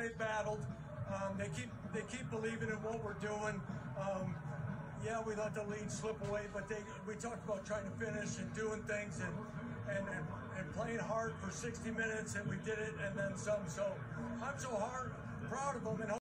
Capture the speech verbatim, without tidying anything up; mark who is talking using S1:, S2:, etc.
S1: they battled. Um, they keep they keep believing in what we're doing. Um, yeah, we let the lead slip away, but they we talked about trying to finish and doing things and and and, and playing hard for sixty minutes, and we did it and then some. So I'm so hard proud of them. And